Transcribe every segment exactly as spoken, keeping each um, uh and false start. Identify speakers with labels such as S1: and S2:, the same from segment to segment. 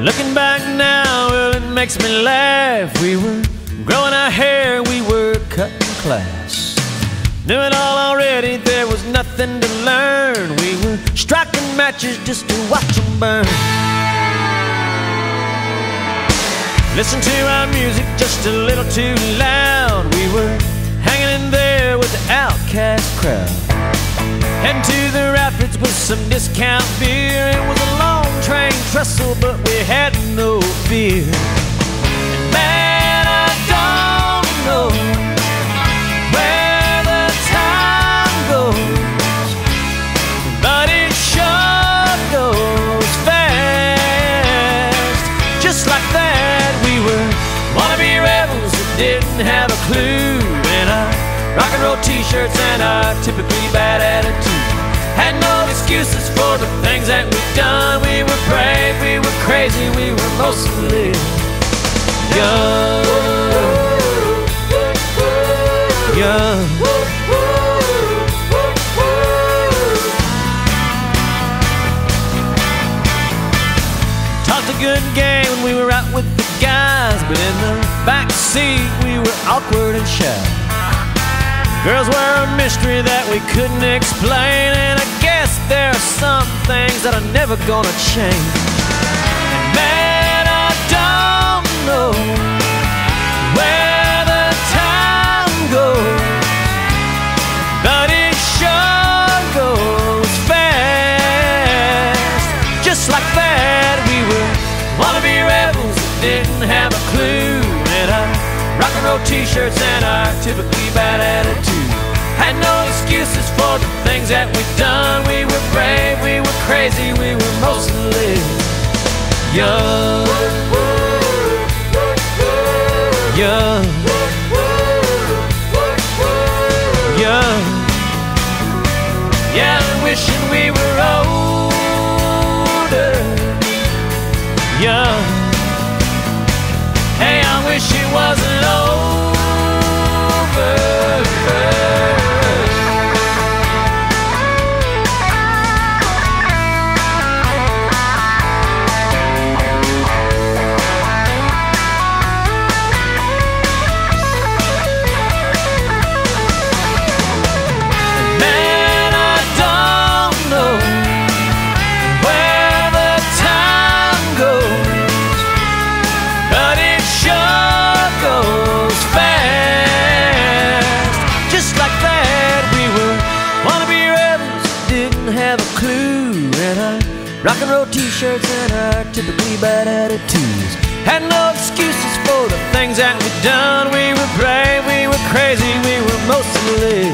S1: Looking back now, well, it makes me laugh. We were growing our hair, we were cutting class. Knew it all already, there was nothing to learn. We were striking matches just to watch them burn. Listen to our music just a little too loud. We were hanging in there with the outcast crowd. Heading to the rapids with some discount beer. It was a long train trestle, but we had no fear. And man, I don't know where the time goes, but it sure goes fast. Just like that, we were wannabe rebels that didn't have a clue. In our rock and roll t-shirts and our typically bad attitude. Had no excuses for the things that we've done. We were brave, we were crazy, we were mostly young. Young. Talked a good game when we were out with the guys, but in the back seat we were awkward and shy. Girls were a mystery that we couldn't explain, and I guess there are some things that are never gonna change. And man, I don't know where the time goes, but it sure goes fast. Just like that, we were wannabe rebels that didn't have a clue. And our rock and roll t-shirts and our typically bad attitude. Had no excuses for the things that we've done. We were brave, we were crazy, we were mostly young. Young. Young. Yeah, I'm wishing we were older. Young. Hey, I wish it wasn't over. Rock and roll t-shirts and our typically bad attitudes. Had no excuses for the things that we'd done. We were brave, we were crazy, we were mostly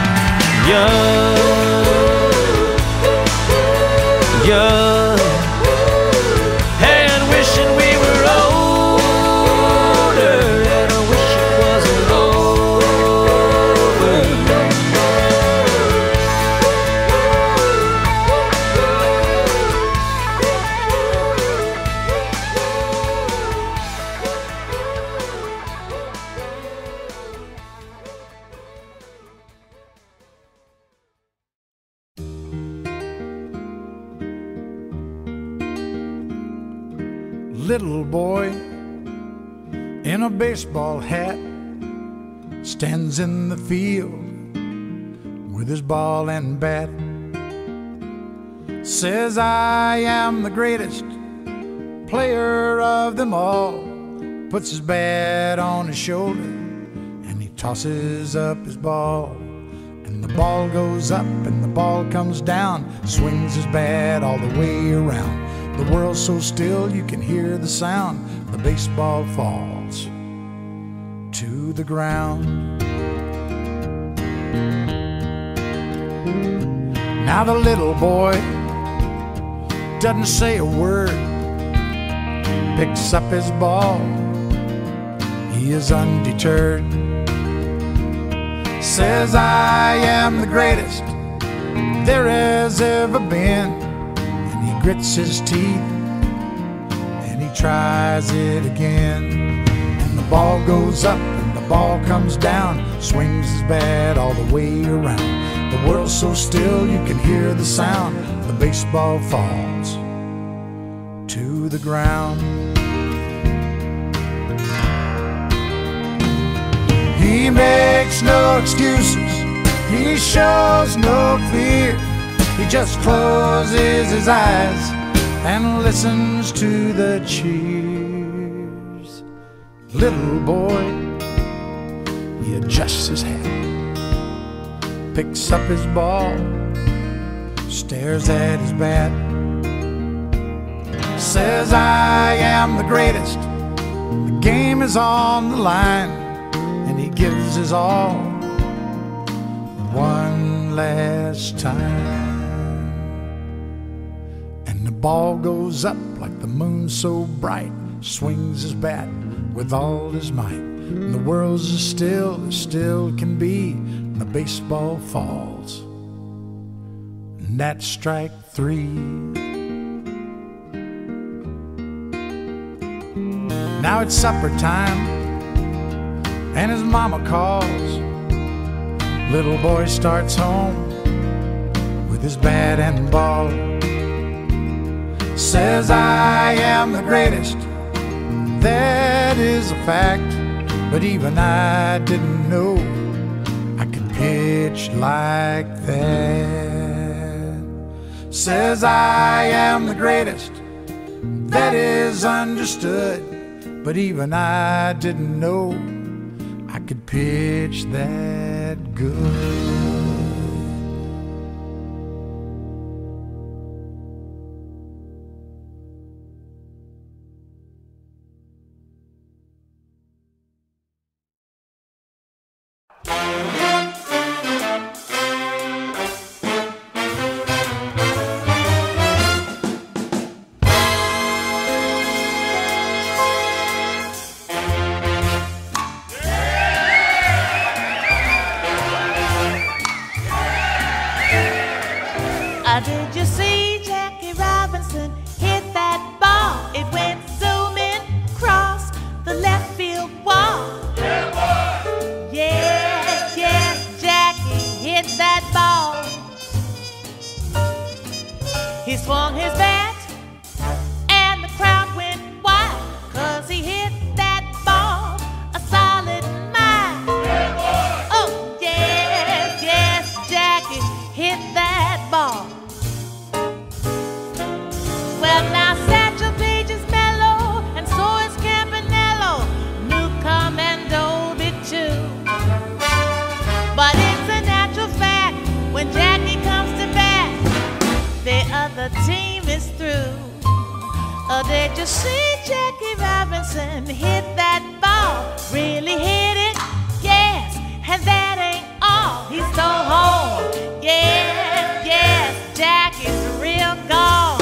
S1: young. Young. Hey, and wishing we were older, and I wish it wasn't over.
S2: Little boy in a baseball hat stands in the field with his ball and bat. Says, I am the greatest player of them all. Puts his bat on his shoulder and he tosses up his ball. And the ball goes up and the ball comes down. Swings his bat all the way around. The world's so still you can hear the sound. The baseball falls to the ground. Now the little boy doesn't say a word, picks up his ball, he is undeterred. Says, I am the greatest there has ever been. He grits his teeth and he tries it again. And the ball goes up and the ball comes down. Swings his bat all the way around. The world's so still you can hear the sound. The baseball falls to to the ground. He makes no excuses, he shows no fear. He just closes his eyes and listens to the cheers. Little boy, he adjusts his hat, picks up his ball, stares at his bat, says, I am the greatest, the game is on the line, and he gives his all one last time. And the ball goes up like the moon so bright, swings his bat with all his might, and the world's as still as still can be, and the baseball falls, and that's strike three. Now it's supper time, and his mama calls. Little boy starts home with his bat and ball, says, I am the greatest, that is a fact, but even I didn't know I could pitch like that. Says, I am the greatest, that is understood, but even I didn't know I could pitch that good.
S3: Did you see Jackie Robinson hit that ball? It went zooming across the left field wall. Yeah, boy. Yes, yes, Jackie hit that ball. He swung his bat and the crowd went wild, 'cause he hit that ball a solid mile. Yeah, boy. Oh, yes, yes, Jackie hit that ball. Well, now Satchel Paige is mellow, and so is Campanello, Newcomb and Dolby too. But it's a natural fact, when Jackie comes to bat, the other team is through. Oh, did you see Jackie Robinson hit that ball? Really hit it? Yes, and that ain't all. He stole home. Yes, yes, Jackie's real gone.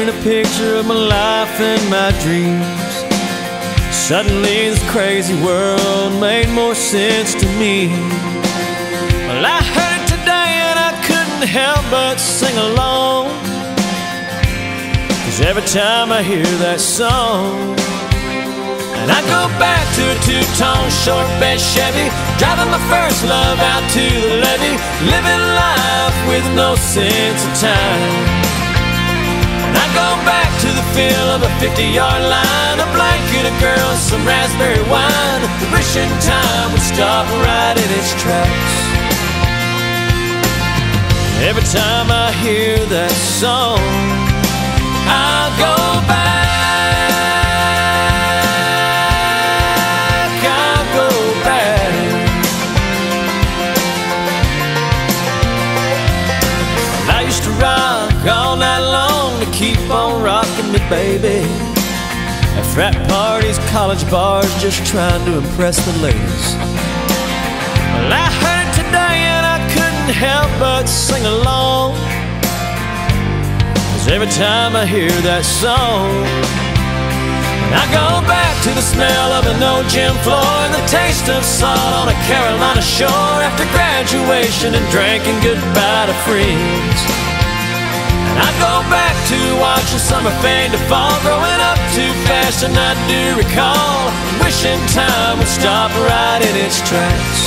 S1: painting a picture of my life and my dreams. Suddenly this crazy world made more sense to me. Well, I heard it today and I couldn't help but sing along, 'cause every time I hear that song, and I go back to a two-tone short bed Chevy, driving my first love out to the levee, living life with no sense of time. And I go back to the feel of a fifty-yard line, a blanket, a girl, some raspberry wine, wishing time would stop right in its tracks. Every time I hear that song, I'll go back, I'll go back. Well, I used to rock all night long to keep on rocking me, baby. At frat parties, college bars, just trying to impress the ladies. Well, I heard it today and I couldn't help but sing along, 'cause every time I hear that song, and I go back to the smell of an old gym floor and the taste of salt on a Carolina shore after graduation and drinking goodbye to friends. And I go back to watching summer fade to fall, growing up too fast and I do recall, wishing time would stop right in its tracks.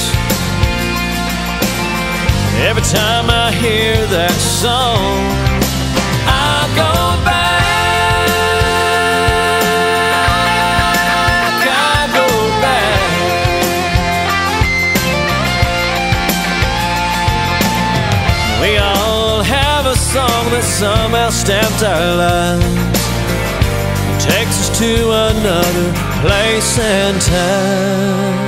S1: Every time I hear that song, I'll go back, I'll go back. We all have a song that somehow stamps our lives, it takes us to another place and time.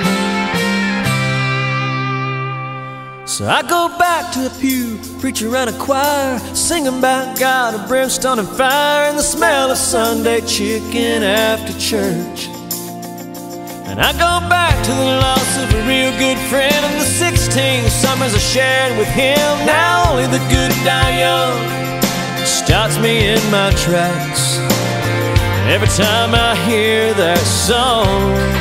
S1: So I go back to the pew, preacher and a choir, singing about God and brimstone and fire, and the smell of Sunday chicken after church. And I go back to the loss of a real good friend and the sixteen summers I shared with him. Now only the good die young stops me in my tracks. Every time I hear that song,